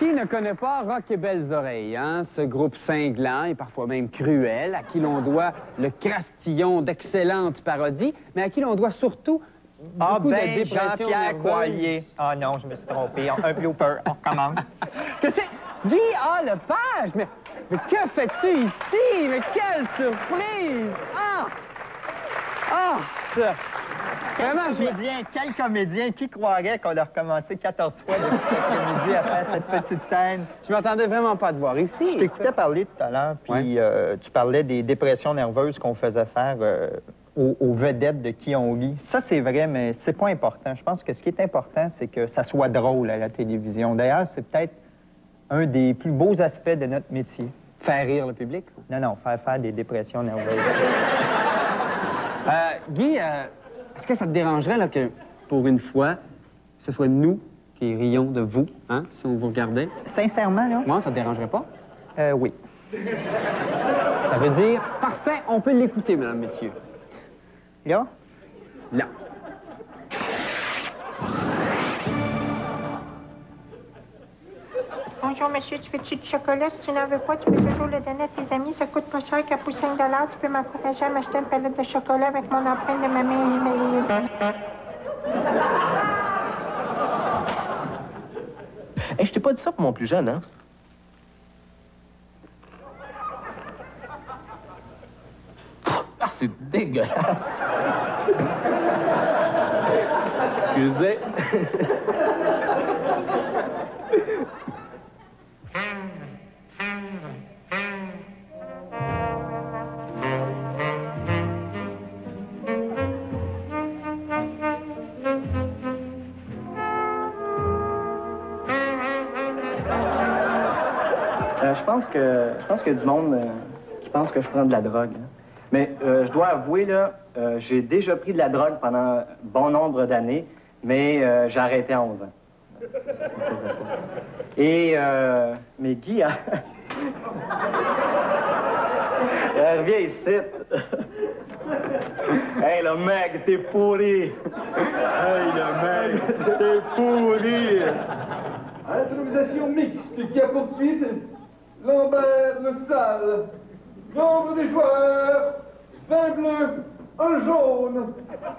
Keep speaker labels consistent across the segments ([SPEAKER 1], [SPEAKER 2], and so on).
[SPEAKER 1] Qui ne connaît pas Rock et Belles Oreilles, hein? Ce groupe cinglant et parfois même cruel, à qui l'on doit le crastillon d'excellentes parodies, mais à qui l'on doit surtout beaucoup de dépression
[SPEAKER 2] Jean-Pierre
[SPEAKER 1] nerveuse.
[SPEAKER 2] Coallier. Ah non, je me suis trompé. Un blooper. On recommence.
[SPEAKER 1] Que c'est... Guy A. Lepage! Mais que fais-tu ici? Mais quelle surprise! Ah! Ah! Vraiment,
[SPEAKER 2] Quel comédien qui croirait qu'on a recommencé 14 fois depuis cet après-midi à faire cette petite scène?
[SPEAKER 1] Je m'attendais vraiment pas à te voir ici.
[SPEAKER 2] Je t'écoutais parler tout à l'heure, puis tu parlais des dépressions nerveuses qu'on faisait faire aux vedettes de qui on lit. Ça, c'est vrai, mais c'est pas important. Je pense que ce qui est important, c'est que ça soit drôle à la télévision. D'ailleurs, c'est peut-être un des plus beaux aspects de notre métier.
[SPEAKER 1] Faire rire le public?
[SPEAKER 2] Non, faire des dépressions nerveuses.
[SPEAKER 1] Guy, est-ce que ça te dérangerait là, que, pour une fois, ce soit nous qui rions de vous, hein, si on vous regardait?
[SPEAKER 2] Sincèrement, là?
[SPEAKER 1] Moi, ça te dérangerait pas?
[SPEAKER 2] Oui.
[SPEAKER 1] Ça veut dire, parfait, on peut l'écouter, mesdames, messieurs.
[SPEAKER 2] Là?
[SPEAKER 1] Là.
[SPEAKER 3] Bonjour, monsieur, tu veux-tu du chocolat? Si tu n'en veux pas, tu peux toujours le donner à tes amis. Ça coûte pas cher qu'à pour 5 $. Tu peux m'encourager à m'acheter une palette de chocolat avec mon empreinte de ma main.
[SPEAKER 4] Hey, je t'ai pas dit ça pour mon plus jeune, hein? Ah, c'est dégueulasse! Excusez.
[SPEAKER 5] Je pense qu'il y a du monde qui pense que je prends de la drogue. Hein. Mais je dois avouer, là, j'ai déjà pris de la drogue pendant bon nombre d'années, mais j'ai arrêté à 11 ans. Et, mais Guy, hein? Reviens ici. Hey, le mec, t'es pourri. Hey, le mec, t'es pourri.
[SPEAKER 6] Improvisation mixte qui a pour titre Lambert le Sale. Nombre des joueurs, 20 bleus, 1 jaune.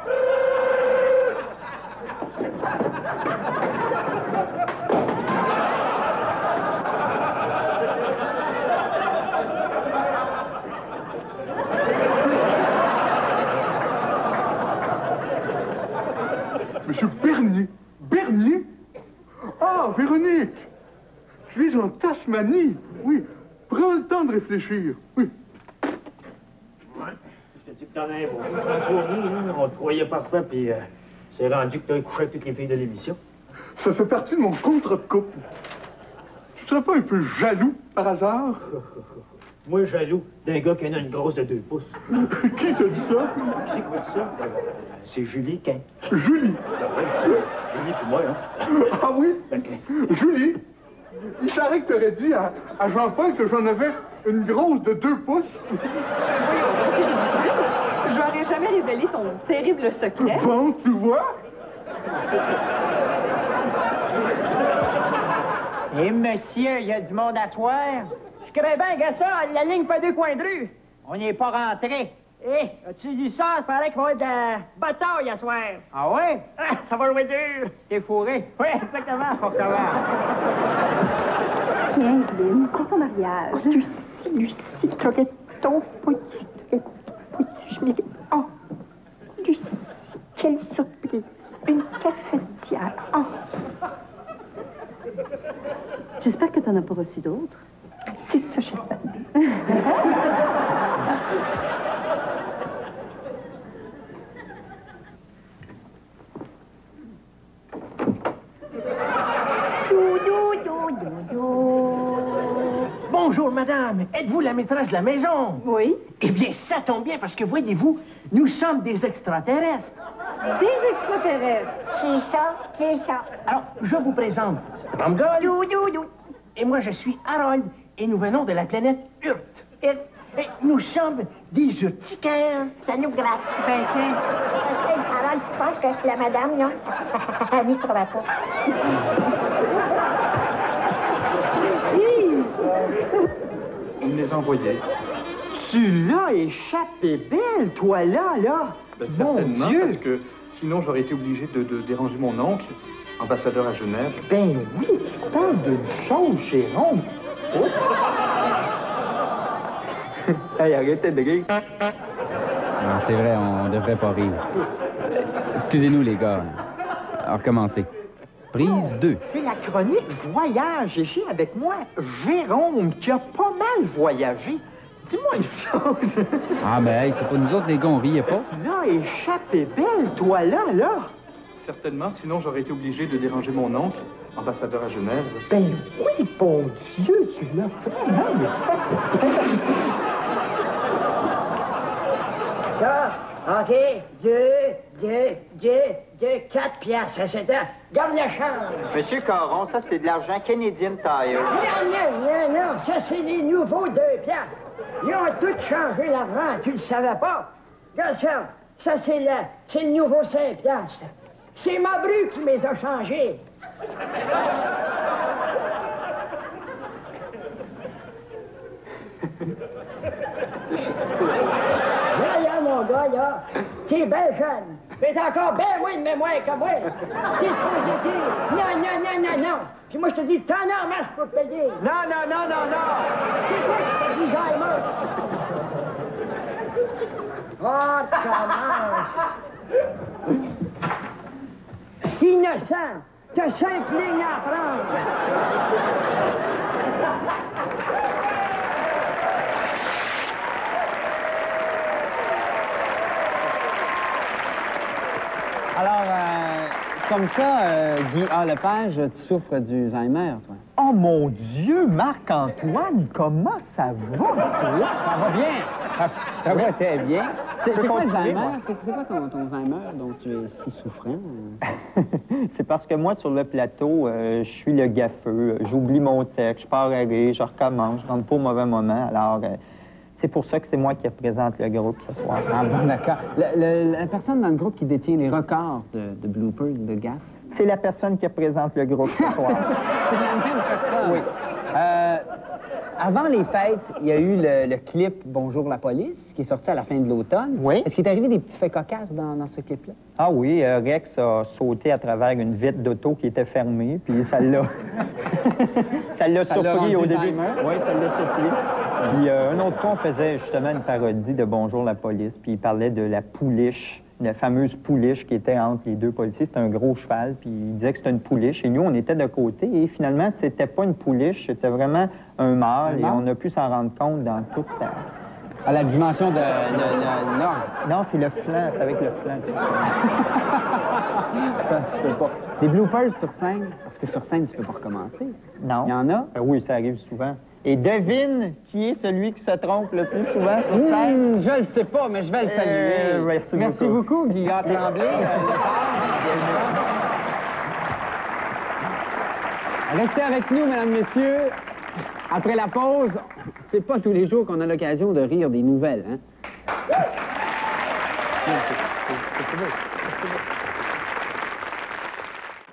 [SPEAKER 7] Monsieur Bernier. Bernier? Ah, Véronique! Je suis en Tasmanie, oui. Prends le temps de réfléchir, oui.
[SPEAKER 8] Ouais, je te dis que t'en as un bon. François, on te croyait parfait, puis c'est rendu que t'as couché avec toutes les filles de l'émission.
[SPEAKER 7] Ça fait partie de mon contre de couple. Tu serais pas un peu jaloux, par hasard?
[SPEAKER 8] Moi, jaloux d'un gars qui en a une grosse de 2 pouces.
[SPEAKER 7] Qui t'a dit ça?
[SPEAKER 8] Qui c'est qui m'a dit ça? C'est Julie Quin.
[SPEAKER 7] Julie?
[SPEAKER 8] Julie, puis moi, hein?
[SPEAKER 7] Ah oui? Julie? Il paraît que t'aurais dit à Jean-Paul que j'en avais une grosse de 2 pouces.
[SPEAKER 9] Je n'aurais jamais révélé ton terrible secret.
[SPEAKER 7] Bon, tu vois?
[SPEAKER 2] Et monsieur, il y a du monde à soir. Je crée bien que ça, la ligne pas 2 coins de rue. On n'y est pas rentré. Hé, as-tu vu ça? Il paraît qu'il va y avoir de la bataille à soir. Ah ouais? Ça va jouer dur. T'es fourré? Oui, exactement. On recommence.
[SPEAKER 9] Tiens, Evelyne, pour ton mariage.
[SPEAKER 3] Lucie, Toretto, je m'étais... Oh, Lucie, quelle surprise. Une cafetière. Oh.
[SPEAKER 9] J'espère que tu n'en as pas reçu d'autres.
[SPEAKER 3] C'est ça, chef.
[SPEAKER 8] Bonjour, madame. Êtes-vous la maîtresse de la maison?
[SPEAKER 9] Oui.
[SPEAKER 8] Eh bien, ça tombe bien parce que, voyez-vous, nous sommes des extraterrestres.
[SPEAKER 9] Des extraterrestres.
[SPEAKER 3] C'est ça.
[SPEAKER 8] Alors, je vous présente Stromgol. Et moi, je suis Harold. Et nous venons de la planète Urt. Et nous sommes des urticaires.
[SPEAKER 3] Ça nous gratte. Ben, tiens. Alors, je pense que la madame, là, elle n'y trouvera pas.
[SPEAKER 6] Il me les a envoyés.
[SPEAKER 2] Tu l'as échappé belle, toi là, là!
[SPEAKER 6] Ben,
[SPEAKER 2] Mon
[SPEAKER 6] certainement,
[SPEAKER 2] Dieu!
[SPEAKER 6] parce que sinon j'aurais été obligé de déranger mon oncle, ambassadeur à Genève.
[SPEAKER 2] Ben oui, tu parles d'une chose, Jérôme. Oh. Hey, arrêtez de rire.
[SPEAKER 1] Non, c'est vrai, on devrait pas rire. Excusez-nous, les gars. Alors, recommencez. Prise 2.
[SPEAKER 2] C'est la chronique voyage. Et j'ai avec moi Jérôme, qui a pas mal voyagé. Dis-moi une chose.
[SPEAKER 1] Ah, ben, hey, c'est pas nous autres, les gars, on riait pas.
[SPEAKER 2] Là, échappé belle, toi là, là.
[SPEAKER 6] Certainement, sinon j'aurais été obligé de déranger mon oncle, ambassadeur à Genève.
[SPEAKER 2] Ben oui, bon Dieu, tu l'as vraiment échappé.
[SPEAKER 8] Ça, OK, 4 piastres, ça c'est ça. Garde la chambre.
[SPEAKER 2] Monsieur Caron, ça, c'est de l'argent Canadian Tire.
[SPEAKER 8] Non, ça c'est les nouveaux 2 piastres. Ils ont tout changé l'argent, tu le savais pas. Regarde ça c'est le nouveau 5 piastres. C'est ma bru qui les a changés. Là, mon gars, là, t'es bien jeune. Mais t'es encore bien moins de mémoire que moi. T'es supposé dire non. Puis moi, je te dis, t'en as en marche pour te payer.
[SPEAKER 2] Non.
[SPEAKER 8] C'est toi qui te dis Alzheimer. Oh, commence. Innocent, t'as 5 lignes à prendre.
[SPEAKER 1] Alors, comme ça, Guy A. Lepage, tu souffres du Alzheimer, toi?
[SPEAKER 2] Oh mon Dieu, Marc-Antoine, comment ça va, toi?
[SPEAKER 1] Ça va bien. Ça va très bien. C'est quoi Alzheimer? C'est quoi ton Alzheimer dont tu es si souffrant?
[SPEAKER 2] C'est parce que moi, sur le plateau, je suis le gaffeux. J'oublie mon texte, je pars à rire, je recommence, je rentre pas au mauvais moment. Alors, c'est pour ça que c'est moi qui représente le groupe ce soir.
[SPEAKER 1] Ah bon, d'accord. La personne dans le groupe qui détient les records de bloopers, de gaffes?
[SPEAKER 2] C'est la personne qui représente le groupe ce soir.
[SPEAKER 1] C'est la même personne? Oui. Avant les fêtes, il y a eu le clip « Bonjour la police » qui est sorti à la fin de l'automne.
[SPEAKER 2] Oui.
[SPEAKER 1] Est-ce qu'il est arrivé des petits faits cocasses dans ce clip-là?
[SPEAKER 2] Ah oui, Rex a sauté à travers une vitre d'auto qui était fermée, puis ça l'a... ça l'a surpris au début. Oui, ça l'a surpris. Puis un autre fois, on faisait justement une parodie de « Bonjour la police », puis il parlait de la pouliche, la fameuse pouliche qui était entre les deux policiers. C'était un gros cheval, puis il disait que c'était une pouliche. Et nous, on était de côté, et finalement, c'était pas une pouliche, c'était vraiment un mâle, et on a pu s'en rendre compte dans toute sa...
[SPEAKER 1] À la dimension de l'orgue.
[SPEAKER 2] Non, c'est le flanc, c'est avec le flanc.
[SPEAKER 1] Ça se peut pas. Des bloopers sur scène, parce que sur scène, tu peux pas recommencer.
[SPEAKER 2] Non.
[SPEAKER 1] Il y en a?
[SPEAKER 2] Oui, ça arrive souvent. Et devine qui est celui qui se trompe le plus souvent sur scène?
[SPEAKER 1] Je le sais pas, mais je vais le saluer. Merci beaucoup, Guillaume Tremblay. Restez avec nous, mesdames, messieurs. Après la pause, c'est pas tous les jours qu'on a l'occasion de rire des nouvelles, hein? Merci. C'est beau.